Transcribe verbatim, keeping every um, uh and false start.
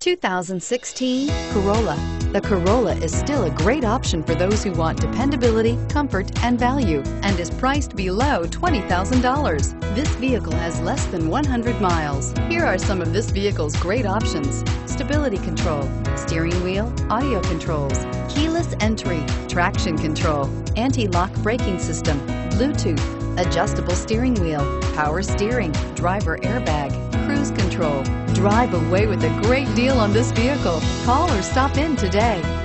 two thousand sixteen Corolla. The Corolla is still a great option for those who want dependability, comfort, and value, and is priced below twenty thousand dollars. This vehicle has less than one hundred miles. Here are some of this vehicle's great options: stability control, steering wheel audio controls, keyless entry, traction control, anti-lock braking system, Bluetooth, adjustable steering wheel, power steering, driver airbag, cruise control. Drive away with a great deal on this vehicle. Call or stop in today.